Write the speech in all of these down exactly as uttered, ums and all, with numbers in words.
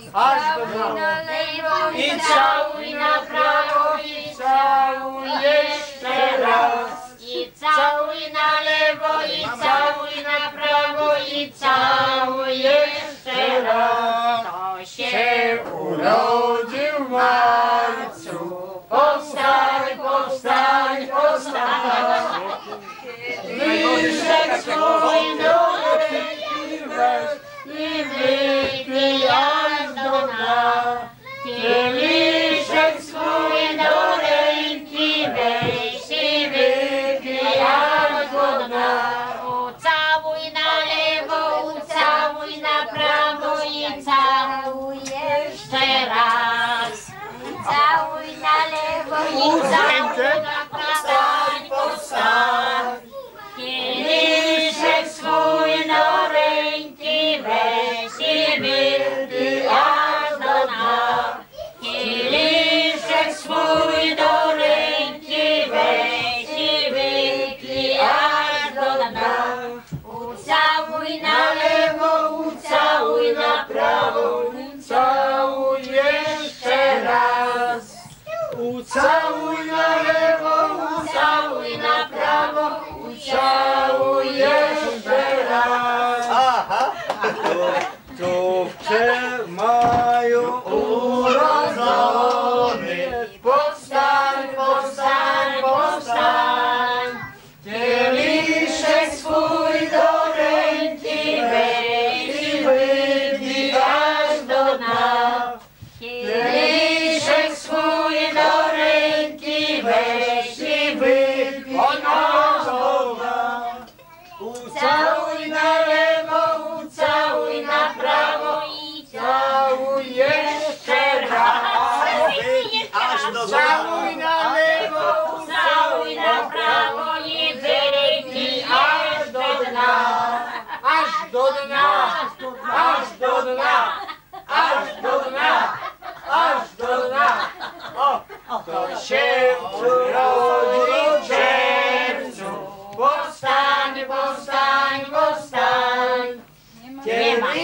aż do na lewo i całuj na prawo i całuj jeszcze raz. I całuj na lewo i całuj na prawo i całuj jeszcze raz. To się urodził w marcu. Powstań, powstań, powstań. Liszek swój do ręki weź i wypij aż do dna. Kieliszek swój do ręki weź i wypij aż do dna. Ucałuj na lewo, ucałuj na prawo i całuj jeszcze raz. Ucałuj na lewo i całuj na prawo, powstań. Kieliszek swój do ręki weź i wypij aż do dna. Kieliszek swój do ręki weź i wypij aż do dna. Ucałuj na lewo, ucałuj na prawo, ucałuj jeszcze raz. Ucałuj na lewo, ucałuj na prawo, ucałuj jeszcze raz. Aha! To w maju urodzony, powstań, powstań, powstań. Kieliszek swój do ręki weź i wypij aż do dna. Kieliszek swój do ręki weź i wypij aż do dna. Ucałuj na lewo, ucałuj na prawo i całuj jeszcze raz. aż do Całuj na lewo, całuj na prawo i wypij aż do dna. Aż do dna, aż do dna, aż do dna, aż do dna. O, to się urodzi w czerwcu. Powstań, powstań, powstań. Nie ma.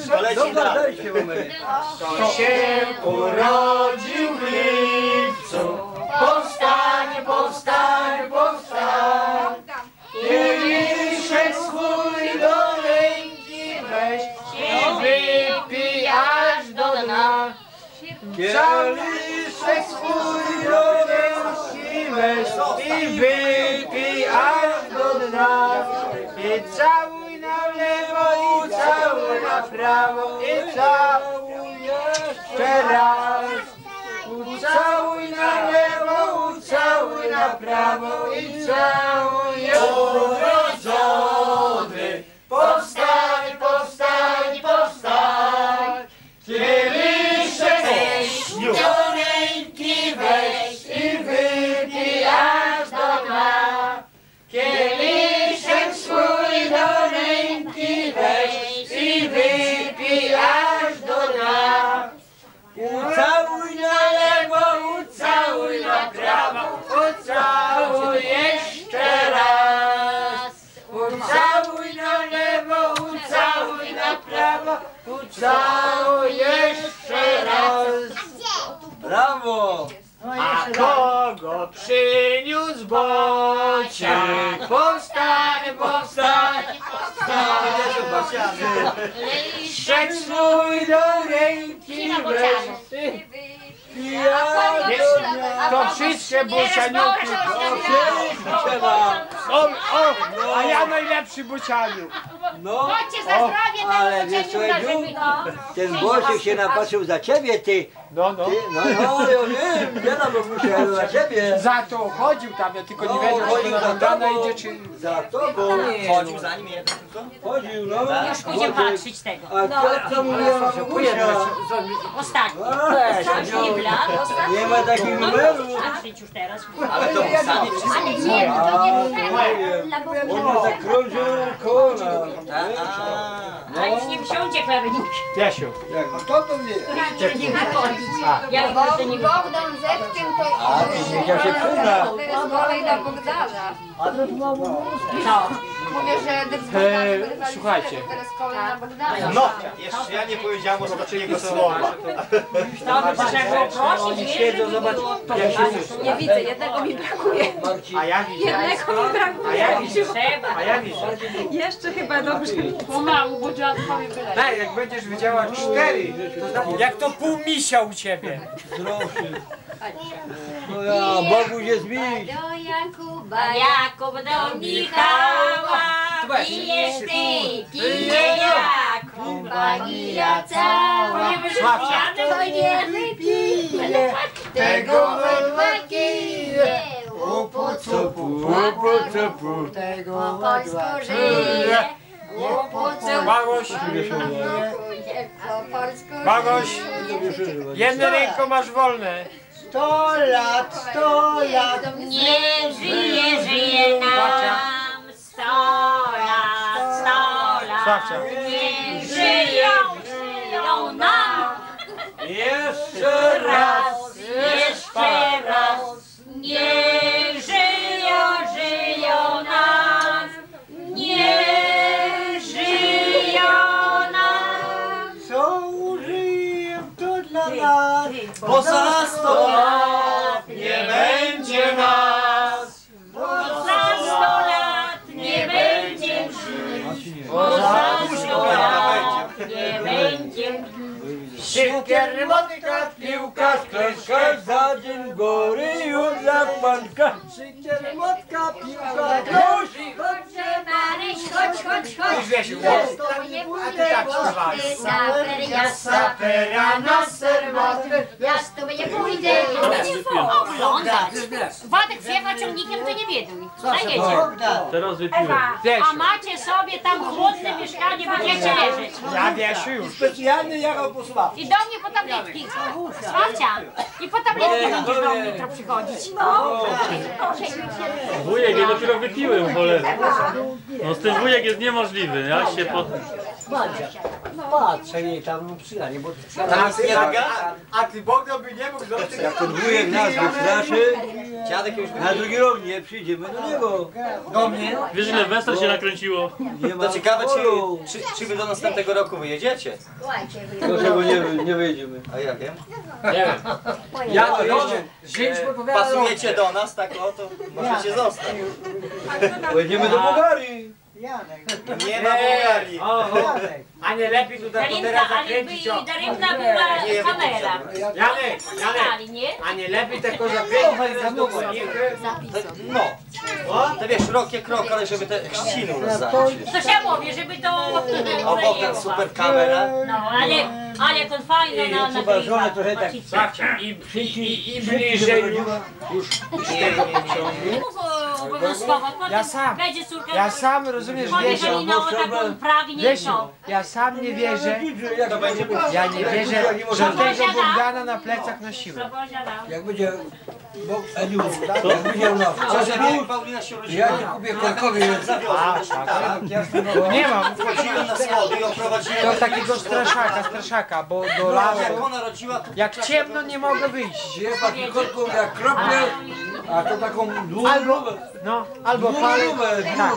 To się urodził w lipcu. Powstań, powstań, powstań. Kieliszek swój do ręki weź i wypij aż do dna. Kieliszek swój do ręki weź i wypij aż do dna. I całuj na lewo, i całuj na prawo, i całuj jeszcze raz. Ucałuj na lewo, ucałuj na prawo i całuj urodzony. Powstań, powstań, powstań. Kieliszek do ręki weź i wypij aż do dna. Kieliszek swój do ręki weź i wypij aż do dna. Ucałuj na lewo, ucałuj na prawo, ucałuj jeszcze raz. Ucałuj na lewo, ucałuj na prawo, ucałuj jeszcze raz. Brawo! A kogo przyniósł Bociek? Powstań, powstań, powstań. Liszek swój do ręki weź. To wszystkie bocianiuki. O, o, a ja najlepszy bocianiuk. No, o, ale wiesz co, Edziu? Ten Bociek się napatrzył za ciebie, ty. No, no. Ty, no, no, ja wiem, ja na Bogusia, ja za ciebie. Za to chodził tam, ja tylko nie No, wiem, chodził czy za na dana tobą. idzie, czy... Za tobą. Chodził za nim jeden tylko? Chodził, no. Już pójdziemy patrzeć tego. A co, co mówiła na Bogusia? Ostatni. Weź, Ostatni blat. nie ma takich numerów. Patrzeć już teraz. Ale to sami wszyscy. Ale nie, A, to nie to nie wiem. dla Ona tak krąży koło nas. A już nie wsiądzie klawinik. Jasiu. Jak, a kto to wie? Nie wychodzić. Ja to nie Bogdan Zewkiem to A, ty niech ja się przyda. to jest kolej na Bogdana. Co? Mówię, że Eee, dyskutowanie słuchajcie. teraz koło na Bogdana. No, jeszcze ja nie powiedziałem o znaczeniu jego słowa. To by trzeba było prosić, nie, Siedzą, żeby zobacz. było. Jak się słyszy? Nie widzę, jednego mi brakuje. A ja widzę. Jednego mi A brakuje. ja widzę. Trzeba. A ja widzę. Jeszcze chyba dobrze. Pomału, bo dziadkowi wyleci. Tak, jak będziesz wiedziała cztery, to znaczy, jak to pół misia u ciebie. Zdrowszy. No ja, Bogu jest miś. Do Jakuba, Jakub do Michała, pijesz ty, pije Jakub. Jakuba, cała. Nie Sławcia. To nie wypije tego wypije. Łupu cupu, łupu cupu, tego polsko żyje. Łupu cupu, Bagoś, po polsku Bagoś, żyje. jedną ręką masz wolne. Sto lat, sto lat. Nie żyje, żyje nam sto lat, sto lat. Sławcia. Nie żyją, żyją nam. Jeszcze Raz, jeszcze raz. Nie żyją, żyją nam. Nie żyją nam. Co użyję, to dla nas. Bo za sto lat nie będzie nas. Za sto lat nie będzie Bo za sto lat nie będzie. Sikier, motka, piłka, Kleszka za dzień gory już dla panka. Szykier, motka, piłka, już. Chodź, Maryś, chodź, chodź, chodź. Już wiesz, A ty tak śpiewałeś. Saper, ja sapera na serwatry. Ja z tobą nie pójdę. Oglądać. Władek zjechał ciągnikiem, to nie bieduj. Zajedzie. Teraz wypiłem. Ewa, Wiesiu. a macie sobie tam chłodne mieszkanie, będziecie leżeć. Ja Wiesiu już. Specjalny jechał po sławę. I do mnie po tabletki. Sławcia. I po tabletki będziesz do mnie jutro przychodzić. No. Wujek, ja dopiero wypiłem, cholera. No z tym wujek jest niemożliwy, ja się po... Patrzę jej tam przyjanie, bo Teraz nie A, gada. a ty Bogdan by nie mógł zrobić. jak ten wujek nas wystraszy, Dziadek już na drugi rok nie przyjdziemy do niego. Do mnie? Wiesz ile wesel się nakręciło? Nie ma To ciekawe, polu. czy, czy, czy wy do następnego roku wyjedziecie? Proszę, bo nie, nie wyjdziemy. A ja wiem. Nie wiem. Ja to jeszcze. Zięć podpowiada. Pasujecie do nas, tak o, to możecie zostać. Pojedziemy do Bułgarii. Nie ma Bułgarii. O, o. A nie lepiej tutaj to Darinka, teraz ale by zakręcić o. Darynka była kamera. Janek, Janek. Stali, nie? A nie lepiej tylko zakręcić teraz do Moniki? No. To wiesz, rok jak rok, ale żeby te chrzciny u nas zająć. To się mówi, żeby to... O, Bogdan, super kamera. No, ale, ale jak on fajnie na Trzeba żonę trochę tak... Słuchajcie, im, i, i, im bliżej już tego Nie mów obowiązkowo, Ja sam. będzie córka... Ja sam rozumiesz, Powie, Wiesiu. że Lina o taką prawie nie Wiesiu, no. ja sam nie wierzę. To będzie... Ja nie wierzę, że tego Bogdana na plecach nosiłem. Jak będzie... Bo Eniu, jak będzie u nas... Co, że wie, Paulina się urodziła? Ja ci kupię korkowy. A, tak. Bo nie mam. Wchodziłem na schody i oprowadziłem. To takiego straszaka, straszaka, bo do No, lasu, jak ona rodziła, to jak ciemno nie mogę wyjść. Jest taki korką jak krople, a to taką długą Albo, no, albo palę, tak.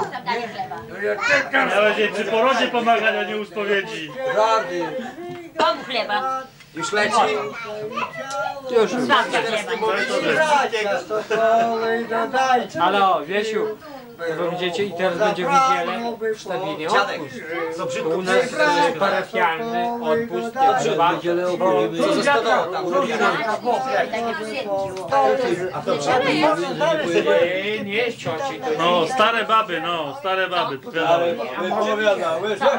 Miałeś jej przy porodzie pomagać, a nie u spowiedzi. Rady. Komu chleba? już leci. Już. Zbawka chleba. Ale o, Wiesiu, bo widzicie i teraz będzie w niedzielę w Sztabinie Dziadek, odpust. co U brzydko nas e, parafialny odpust, jak W trzeba. niedzielę obchodzimy. Co ze stodołą tam robione? A to przed nie pojedziemy. Nie, nie ściąci to. No, stare baby, no, stare baby, powiadamy. Opowiadały, że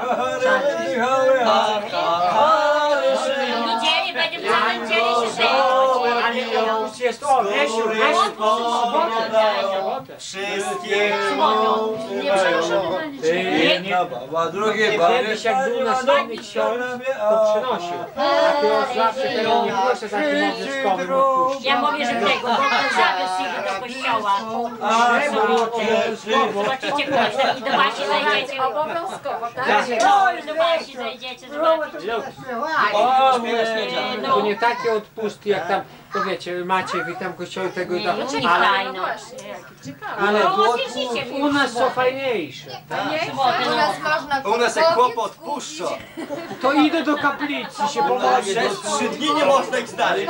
W niedzielę będziemy całe niedzielę się żegnać. Ale odpust jest, o, Wiesiu, Wiesiu, w sobotę. Wszystkie Y, nie, A drugie kiedyś jak był następny ksiądz, to przynosił. A ty od zawsze tego nie proszę takim obrzyskowym odpuścić. Ja mówię, że tego, bo on zawiózł ich do kościoła. Zobaczycie kościół i do Basi zajdziecie. Obowiązkowo, tak? No i do Basi zajdziecie, zobaczycie. To nie takie odpustki jak tam, to wiecie, macie wy tam kościoły tego i tam, No czyli ale, fajno. ale No, tu odjeździcie u, u nas są fajniejsze. U nas można U nas jak kłopot puszcza. To idę do kaplicy się pomodlić. Przez trzy dni nie można ich znaleźć.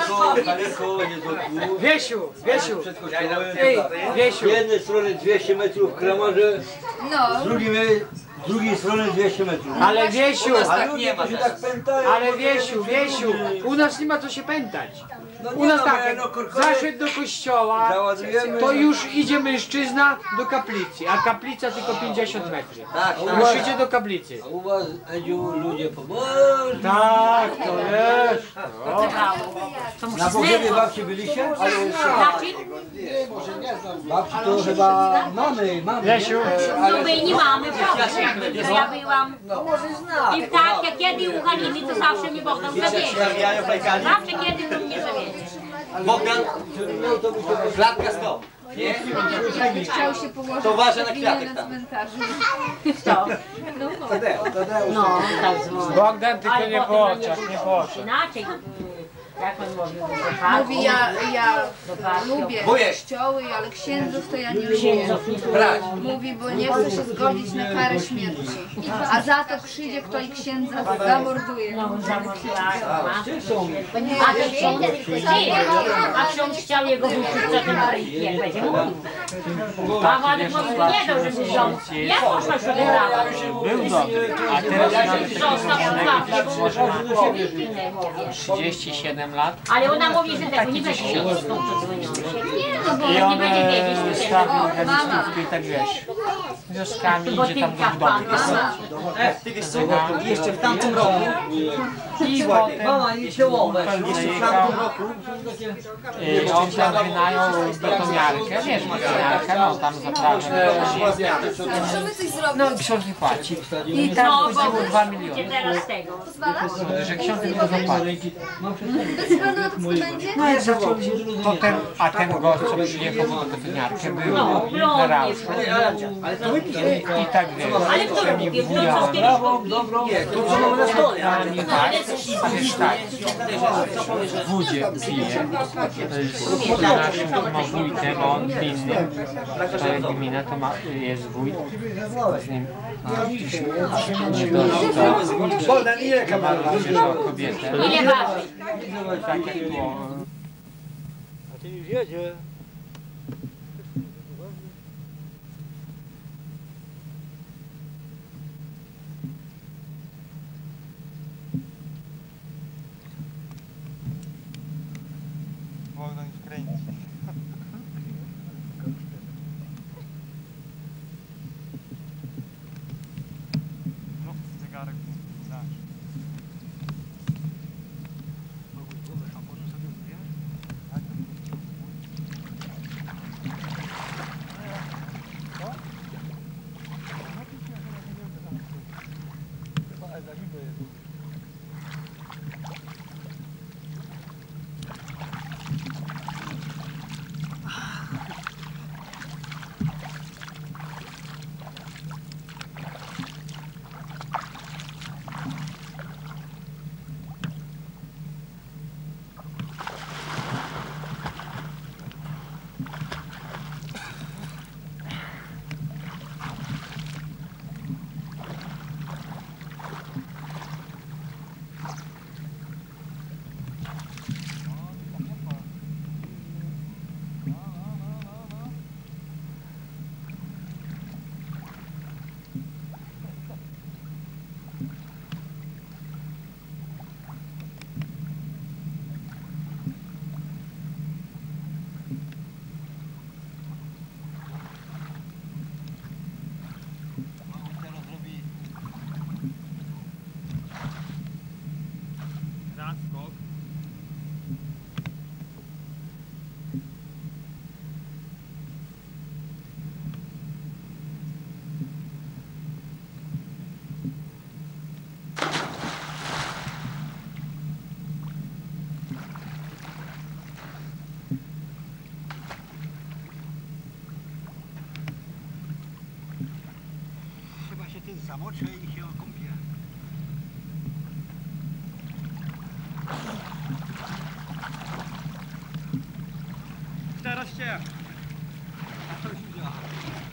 Wiesiu, Wiesiu, Przed kościołem. ej, Wiesiu. Z jednej strony dwieście metrów kramarze, No. z drugiej, z drugiej strony dwieście metrów. Ale Wiesiu, Ale nie ma To się też. tak pętają. ale Wiesiu, Wiesiu, u nas nie ma co się pętać. No U nie nas no, tak, no, korkowie zaszedł do kościoła, załadujemy. to już idzie mężczyzna do kaplicy, a kaplica tylko pięćdziesiąt metrów. Tak, tak. Już idzie do kaplicy. A u was, Edziu, ludzie pobożni. Tak, to wiesz. No. To Na musi pogrzebie znerwać. babci byliście? Ale Znaczy, babci to chyba mamy, mamy. Wiesiu, no my nie mamy problemu. Ja byłam. I tak, jak kiedy u Haliny, to zawsze mnie Bogdan zawiezie. Zarabiają fajkami. Zawsze kiedy to mnie zawiezie. Bogdan, klatka stop. Nie? Chciał się położyć To uważaj na na kwiatek tam. cmentarzu. To. Tadeusz. No, tak dzwoni. Bogdan tylko Ale nie potem po na oczach, niego nie po oczach. inaczej, jak on mówił, do parku. Mówi, ja, ja Do parku. lubię Wujek. kościoły, ale księdzów to ja nie lubię. Księdzów nie Brać. Mówi, bo nie chce się zgodzić na karę śmierci. A za to przyjdzie kto i księdza zamorduje. No, zamordowają. Tak. A ten ksiądz, a ksiądz chciał jego wyrzucić za ten ryj, jak będzie mówił. A Władek mówi, nie dał, żeby rząd. Jak można się wybrała? Był dobry, a teraz mamy Został takiego w może ma wiesz. trzydzieści siedem lat Ale ona mówi, że tego nie będzie wiedzieć, skąd to dzwoniące. Nie, no bo i nie on będzie wiedzieć, to wystawił wiesz. organistówkę i tak wiesz, wioskami Bo idzie ty tam do kapłan, domu. mama. E, ty wiesz co, jeszcze w tamtym roku, I potem mama i czołowe, jeszcze w tamtym roku, y, on tam wynajął betoniarkę, wiesz, betoniarkę, no tam zaprawę. Możemy coś zrobić. No ksiądz nie płaci. I tam No, chodziło bo dwa idzie miliony. teraz tego. Że ksiądz tylko zapłaci. Bez względu na to, co będzie? No jak zaczął to ten, a ten gość, co przyjechał po betoniarkę, był No, na blond rauszu. ale to wypije. I tak wiesz, Ale kto że mi lubi? Kto wuja, co kiedyś lubi? To co mamy na stole. a nie tak, a wiesz tak, wódzie pije, z naszym ma wójtem, bo on inny, to jak gmina, to ma, jest wójt, z nim nie dość to, Bogdan, ile kamarów? o kobietę, Ile waży? takie było. A ty już jedzie. Bogdan już kręci. No, zegarek tu znasz. się zamoczę i się okąpię. Teraz cię. A to się działa.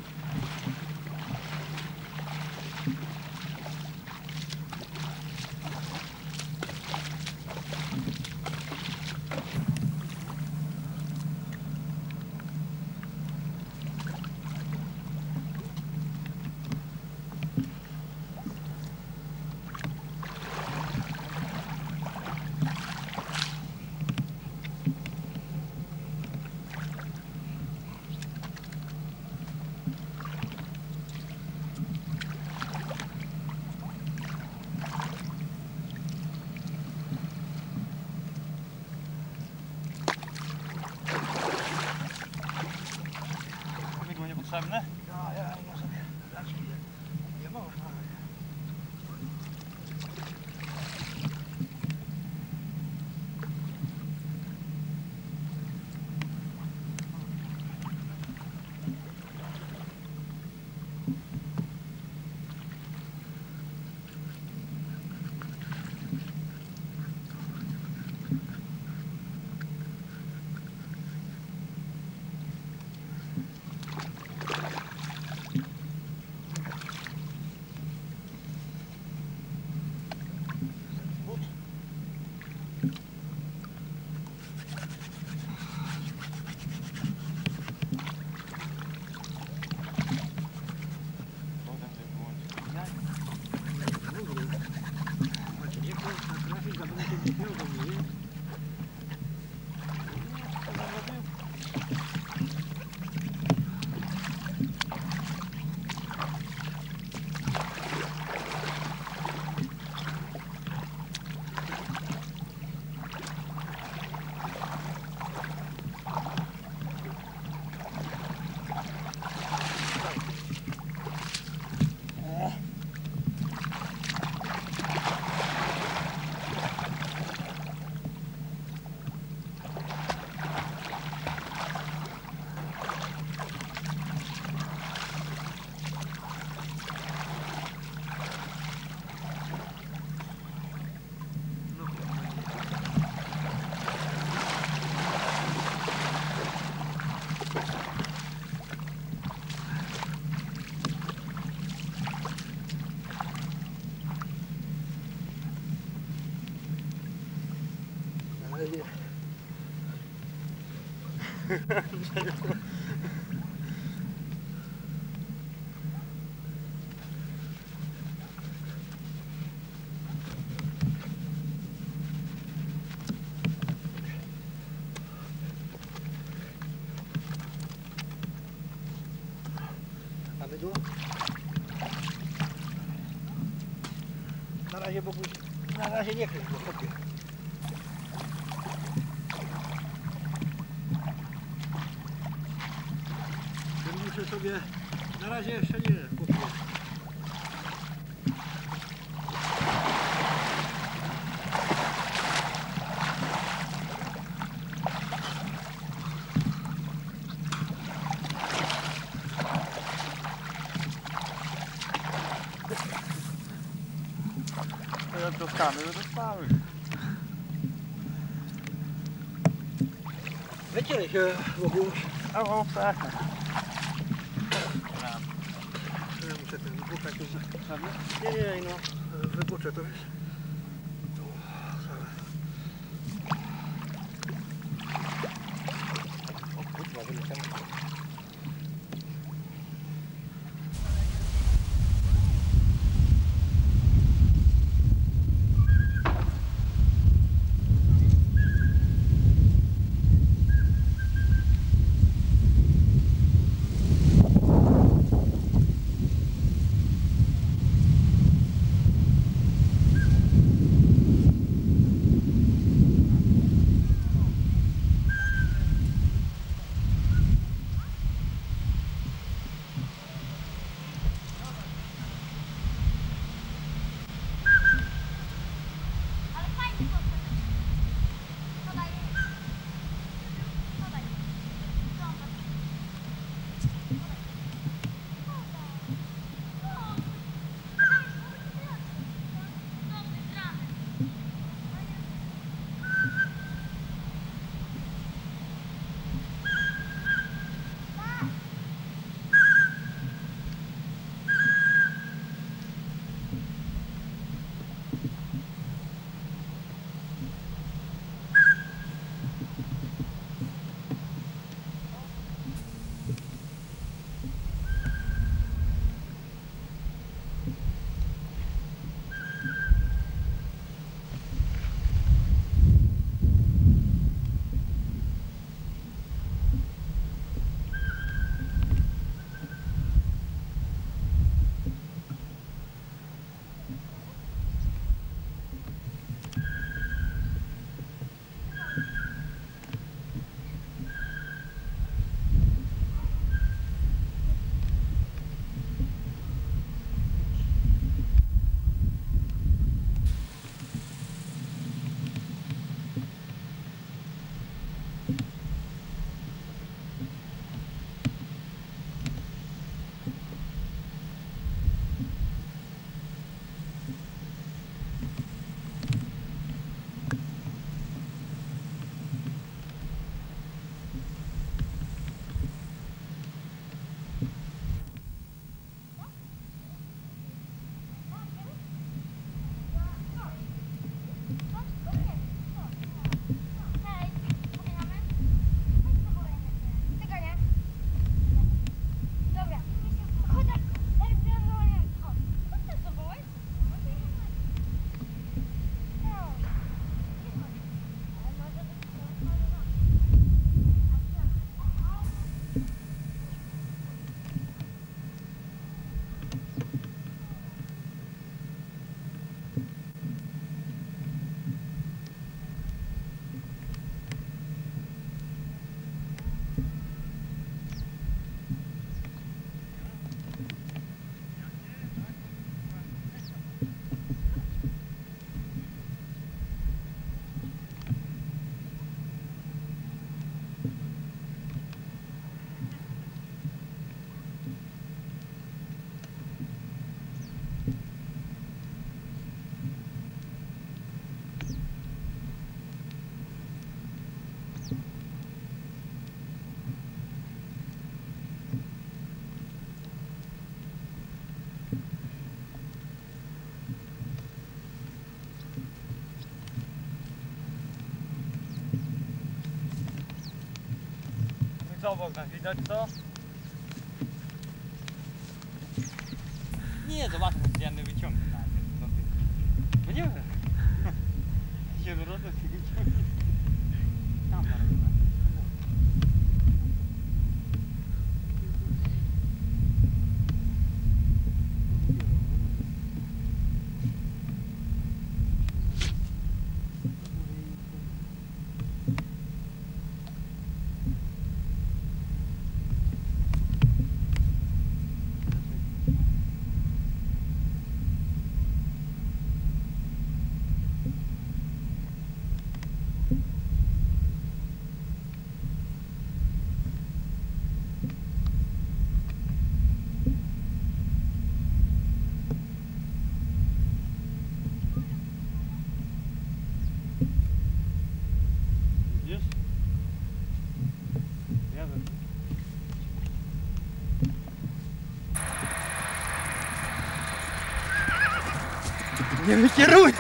Mydło niepotrzebne? Ja, ja, ja sobie zacznie. Nie można. Macie nie chcę trafić, a będę się śmiał do mnie, nie? Na razie. A mydło? Na razie, bo na razie nie chcę, bo kopię. Muszę sobie, na razie jeszcze nie kupię. Tyle troskamy, że dostały. Wycielę się w ogóle. A o, przecież. Ja muszę ten wybuchać. Nie, nie, no. Wybuczę to wiesz. O kurwa, wyleciałem. Co Bogdan, widać to? Nie, zobaczmy, ja nie wyciągnę najpierw. No nie wiem. Zielorodek się wyciągnie. Tam zaraz. Nie wykieruję!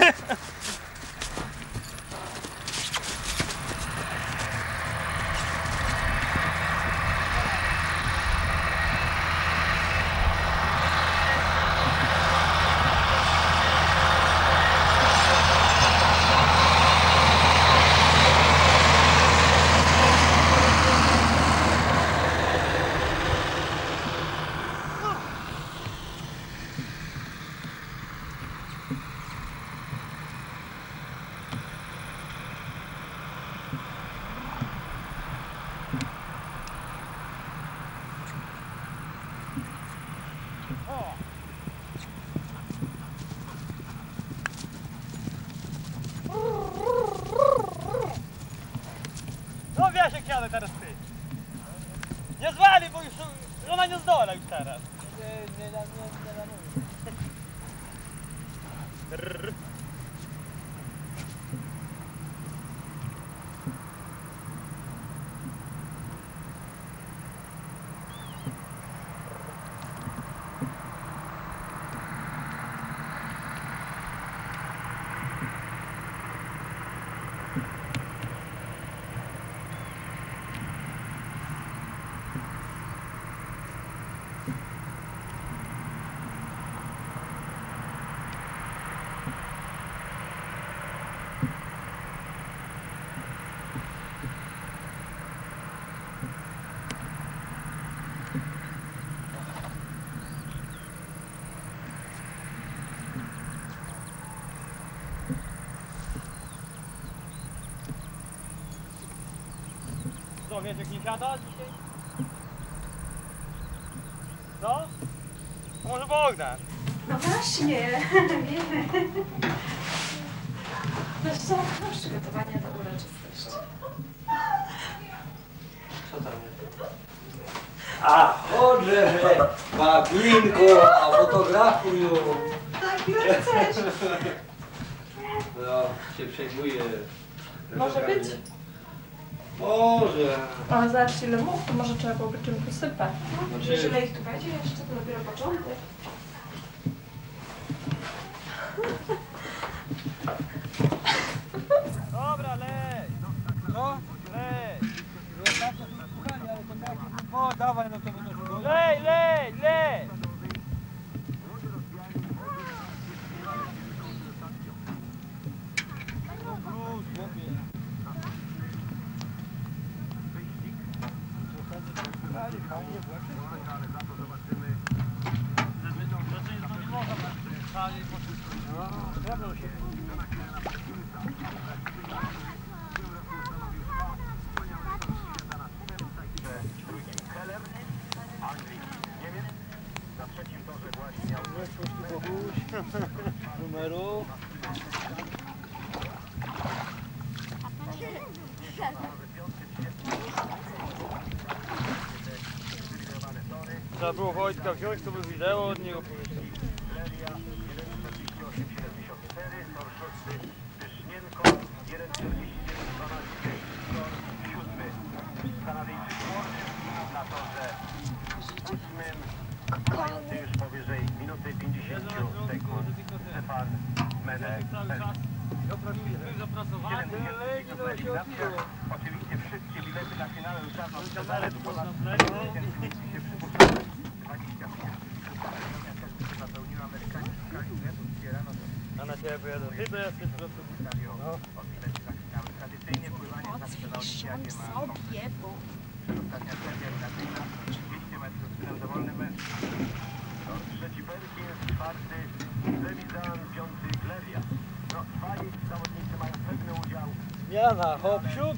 No wiesz jak jadę teraz ty. Nie zwali, bo już ona nie zdola już teraz. Nie, nie, nie, nie, nie, nie. Co, wiesz jak nie siada dzisiaj? Co? To może Bogdan? No właśnie, wiemy. Wiesz co, masz przygotowania do uroczystości. Co tam jest? A, chodzę, że babinko, a fotografują. Tak, ile chcesz. No, się przejmuje. Może być? Może. Ale zobacz ile mów, to może trzeba byłoby czym posypać. Znaczy- Wiesz ile ich tu będzie jeszcze, to dopiero początek. Dobra, lej! No, lej! O, dawaj, no to będę... Lej, lej, lej! Numeru. Trzeba było Wojtka wziąć, to by wideo od niego powiedział. Już powyżej minuty pięćdziesiąt sekund. Stefan Menel. Zapraszamy. Oczywiście wszystkie bilety na finale uczarną sprzedaży ponad tysięcy dzieci się przypuszczały. dwadzieścia tysięcy zapełniły Amerykanie szukali biletów, zbierano A na ciebie pojadę. Ty to jesteś po prostu... no. Od bilety na finały. Tradycyjnie pływanie zawsze na olimpiadzie ma przedostatnia seria eliminacyjna, dwieście metrów z dowolnym mężczyzn. To trzeci Perkin, czwarty Lewizan, piąty Gleria. No, dwaj zawodnicy mają pewny udział. Zmiana, hop, siup.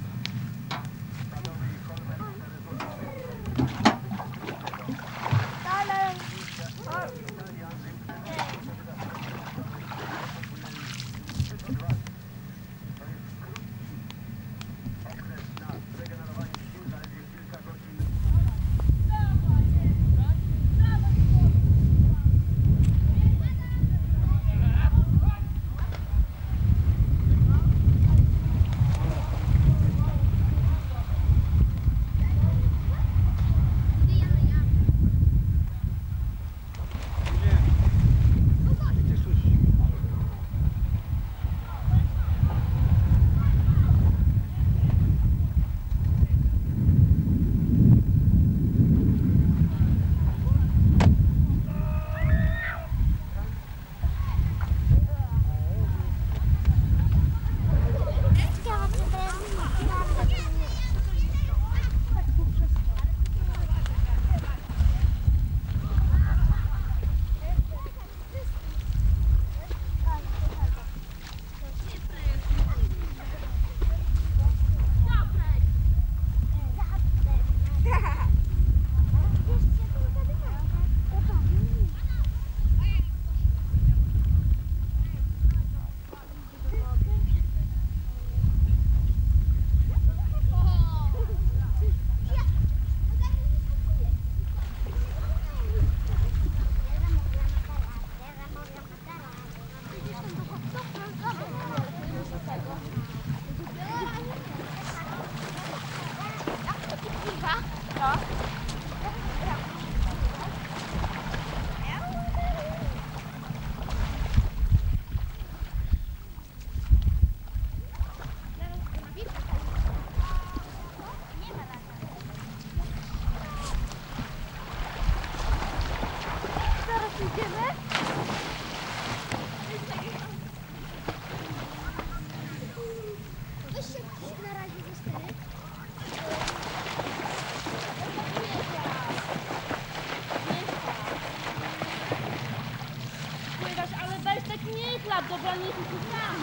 Dobra, nie tu tam.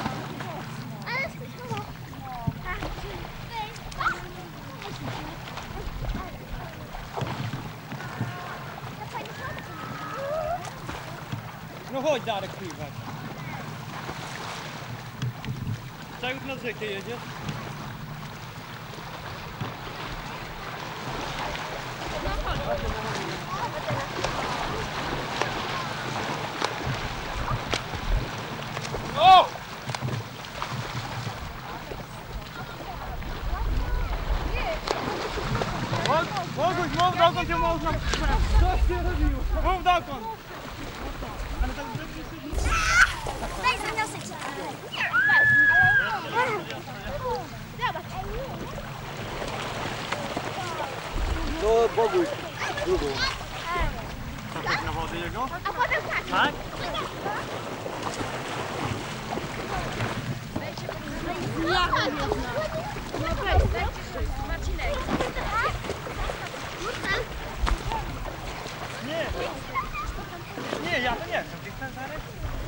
Ale spróbował. No chodź Darek, pływać. Tak na rzekę jedziesz? No chodź. O! Mogłeś, mów dokąd się można. Co się robiło? Mów dokąd. Ale tak Daj zaniosę cię. To Boguś, drugą. Trafić na wodę jego? A potem tak. Tak? Ja no weź, dajcie Marcinek. Nie. Nie, ja to nie wiem. Gdzieś tam zaraz?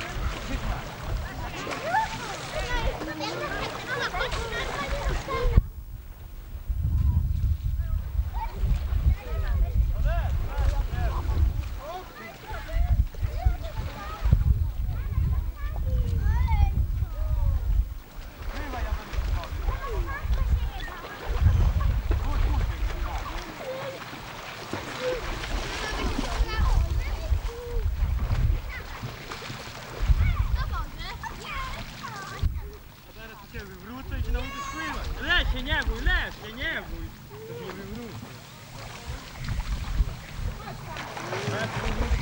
Wrócę i się nauczysz pływać. Leś się nie bój, leś się nie bój. To się nie wywróci.